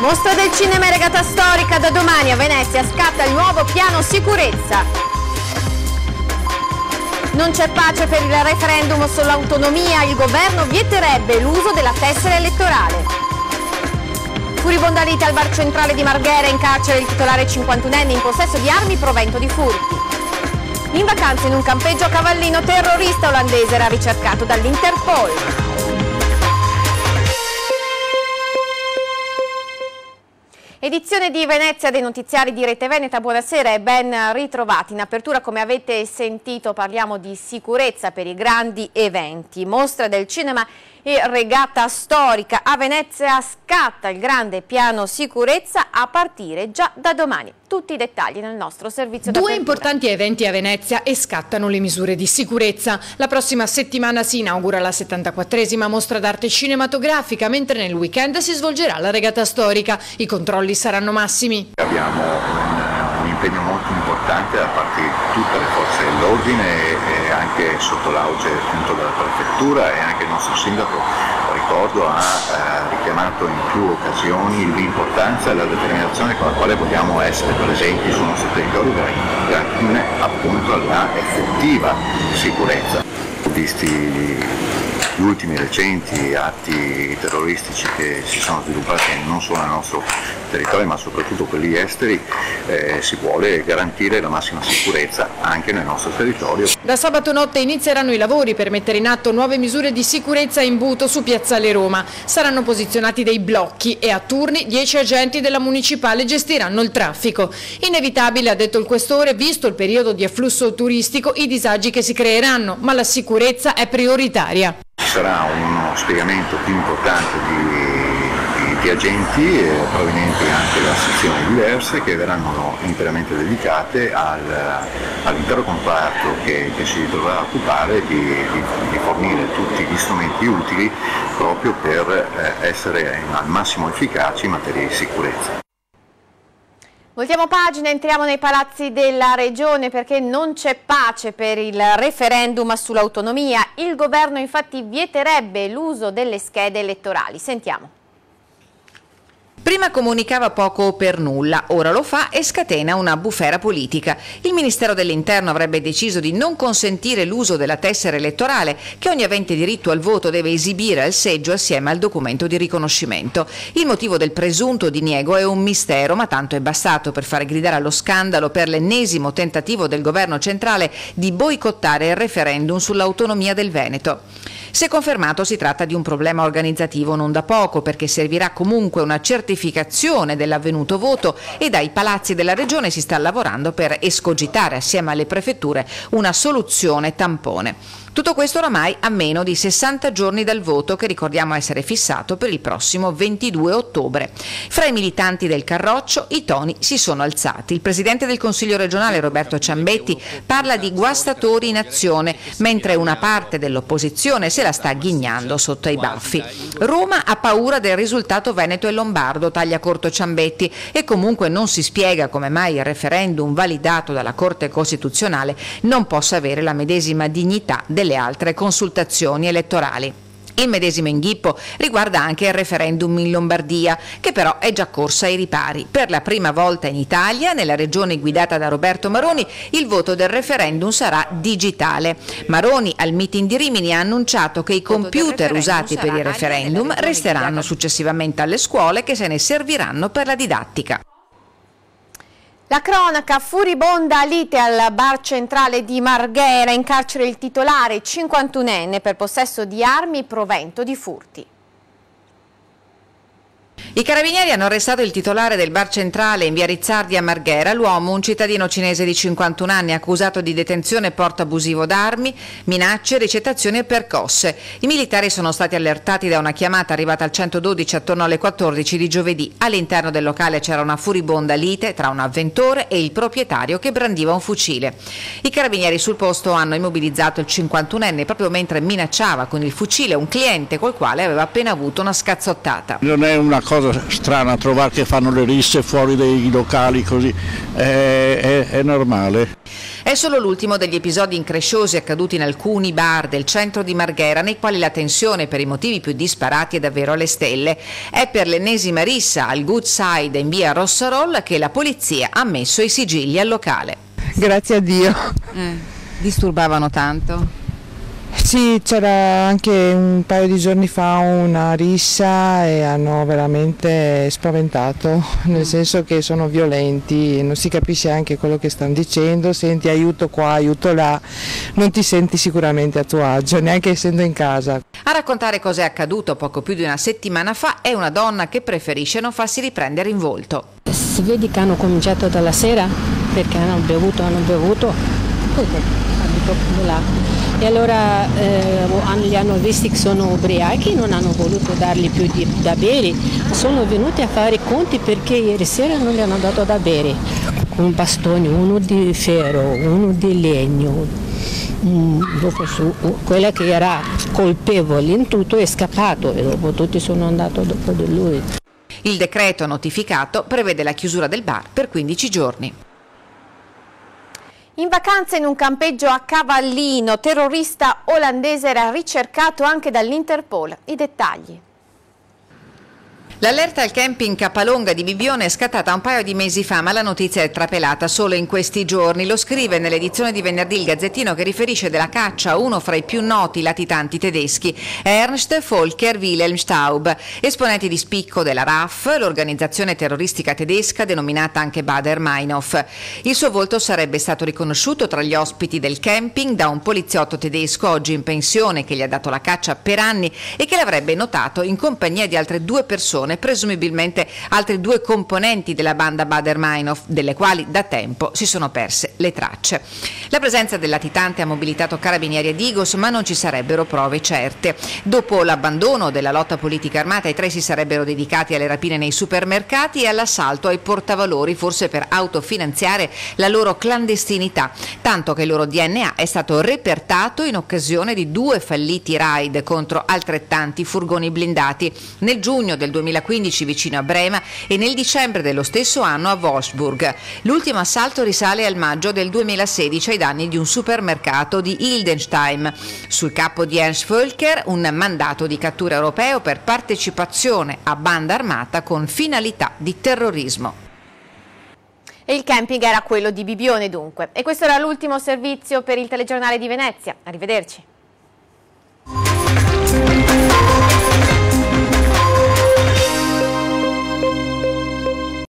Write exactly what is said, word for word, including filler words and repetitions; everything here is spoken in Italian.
Mostra del cinema e regata storica, da domani a Venezia scatta il nuovo piano sicurezza. Non c'è pace per il referendum sull'autonomia, il governo vieterebbe l'uso della tessera elettorale. Furibonda lite al bar centrale di Marghera, in carcere il titolare cinquantunenne in possesso di armi provento di furti. In vacanza in un campeggio a Cavallino, terrorista olandese era ricercato dall'Interpol. Edizione di Venezia dei notiziari di Rete Veneta, buonasera e ben ritrovati. In apertura, come avete sentito, parliamo di sicurezza per i grandi eventi. Mostra del cinema e regata storica. A Venezia scatta il grande piano sicurezza a partire già da domani. Tutti i dettagli nel nostro servizio d'apertura. Due importanti eventi a Venezia e scattano le misure di sicurezza. La prossima settimana si inaugura la settantaquattresima mostra d'arte cinematografica, mentre nel weekend si svolgerà la regata storica. I controlli saranno massimi. Abbiamo un, un impegno molto importante da parte di tutte le forze dell'ordine e, e anche sotto l'auge appunto della prefettura, e anche il nostro sindaco, ricordo, ha eh, richiamato in più occasioni l'importanza e la determinazione con la quale vogliamo essere presenti sul nostro territorio per garantire appunto la effettiva sicurezza. Visti gli ultimi recenti atti terroristici che si sono sviluppati non solo nel nostro territorio ma soprattutto quelli esteri, eh, si vuole garantire la massima sicurezza anche nel nostro territorio. Da sabato notte inizieranno i lavori per mettere in atto nuove misure di sicurezza in Buto su Piazzale Roma. Saranno posizionati dei blocchi e a turni dieci agenti della municipale gestiranno il traffico. Inevitabile, ha detto il questore, visto il periodo di afflusso turistico, i disagi che si creeranno, ma la sicurezza è prioritaria. Ci sarà uno spiegamento più importante di, di, di agenti eh, provenienti anche da sezioni diverse che verranno interamente dedicate al, all'intero comparto che, che si dovrà occupare di, di, di fornire tutti gli strumenti utili proprio per eh, essere al massimo efficaci in materia di sicurezza. Voltiamo pagina, entriamo nei palazzi della Regione perché non c'è pace per il referendum sull'autonomia. Il governo infatti vieterebbe l'uso delle schede elettorali. Sentiamo. Prima comunicava poco o per nulla, ora lo fa e scatena una bufera politica. Il Ministero dell'Interno avrebbe deciso di non consentire l'uso della tessera elettorale che ogni avente diritto al voto deve esibire al seggio assieme al documento di riconoscimento. Il motivo del presunto diniego è un mistero, ma tanto è bastato per fare gridare allo scandalo per l'ennesimo tentativo del governo centrale di boicottare il referendum sull'autonomia del Veneto. Se confermato, si tratta di un problema organizzativo non da poco, perché servirà comunque una certificazione dell'avvenuto voto e dai palazzi della Regione si sta lavorando per escogitare assieme alle prefetture una soluzione tampone. Tutto questo oramai a meno di sessanta giorni dal voto, che ricordiamo essere fissato per il prossimo ventidue ottobre. Fra i militanti del Carroccio i toni si sono alzati. Il presidente del Consiglio regionale Roberto Ciambetti parla di guastatori in azione, mentre una parte dell'opposizione se la sta ghignando sotto ai baffi. Roma ha paura del risultato veneto e lombardo, taglia corto Ciambetti, e comunque non si spiega come mai il referendum validato dalla Corte Costituzionale non possa avere la medesima dignità delle altre consultazioni elettorali. Il medesimo inghippo riguarda anche il referendum in Lombardia, che però è già corsa ai ripari. Per la prima volta in Italia, nella regione guidata da Roberto Maroni, il voto del referendum sarà digitale. Maroni al meeting di Rimini ha annunciato che i computer usati per il referendum resteranno successivamente alle scuole, che se ne serviranno per la didattica. La cronaca, furibonda lite al bar centrale di Marghera, in carcere il titolare cinquantunenne per possesso di armi provento di furti. I carabinieri hanno arrestato il titolare del bar centrale in via Rizzardi a Marghera, l'uomo, un cittadino cinese di cinquantuno anni, accusato di detenzione e porto abusivo d'armi, minacce, ricettazioni e percosse. I militari sono stati allertati da una chiamata arrivata al centododici attorno alle quattordici di giovedì. All'interno del locale c'era una furibonda lite tra un avventore e il proprietario che brandiva un fucile. I carabinieri sul posto hanno immobilizzato il cinquantunenne proprio mentre minacciava con il fucile un cliente col quale aveva appena avuto una scazzottata. Non è una cosa strana trovare che fanno le risse fuori dai locali così, è, è, è normale. È solo l'ultimo degli episodi incresciosi accaduti in alcuni bar del centro di Marghera, nei quali la tensione per i motivi più disparati è davvero alle stelle. È per l'ennesima rissa al Good Side in via Rossarol che la polizia ha messo i sigilli al locale. Grazie a Dio. Eh, disturbavano tanto? Sì, c'era anche un paio di giorni fa una rissa e hanno veramente spaventato, nel senso che sono violenti, non si capisce anche quello che stanno dicendo, senti aiuto qua, aiuto là, non ti senti sicuramente a tuo agio, neanche essendo in casa. A raccontare cosa è accaduto poco più di una settimana fa è una donna che preferisce non farsi riprendere in volto. Si vede che hanno cominciato dalla sera perché hanno bevuto, hanno bevuto, là. E allora eh, li hanno visti che sono ubriachi, non hanno voluto dargli più di, da bere, sono venuti a fare i conti perché ieri sera non gli hanno dato da bere, con bastoni, uno di ferro, uno di legno. Mm, dopo su, quella che era colpevole in tutto è scappato e dopo tutti sono andati dopo di lui. Il decreto notificato prevede la chiusura del bar per quindici giorni. In vacanza in un campeggio a Cavallino, terrorista olandese era ricercato anche dall'Interpol. I dettagli. L'allerta al camping Capalonga di Bibbione è scattata un paio di mesi fa, ma la notizia è trapelata solo in questi giorni. Lo scrive nell'edizione di venerdì il Gazzettino, che riferisce della caccia a uno fra i più noti latitanti tedeschi, Ernst Volker Wilhelm Staub, esponenti di spicco della R A F, l'organizzazione terroristica tedesca denominata anche Baader-Meinhof. Il suo volto sarebbe stato riconosciuto tra gli ospiti del camping da un poliziotto tedesco oggi in pensione che gli ha dato la caccia per anni e che l'avrebbe notato in compagnia di altre due persone, presumibilmente altri due componenti della banda Baader-Meinhof, delle quali da tempo si sono perse le tracce. La presenza del latitante ha mobilitato carabinieri e Digos, ma non ci sarebbero prove certe. Dopo l'abbandono della lotta politica armata, i tre si sarebbero dedicati alle rapine nei supermercati e all'assalto ai portavalori, forse per autofinanziare la loro clandestinità, tanto che il loro D N A è stato repertato in occasione di due falliti raid contro altrettanti furgoni blindati nel giugno del duemilaquindici vicino a Brema e nel dicembre dello stesso anno a Wolfsburg. L'ultimo assalto risale al maggio del duemilasedici ai danni di un supermercato di Hildesheim. Sul capo di Ernst Volker un mandato di cattura europeo per partecipazione a banda armata con finalità di terrorismo. E il camping era quello di Bibbione dunque. E questo era l'ultimo servizio per il telegiornale di Venezia. Arrivederci.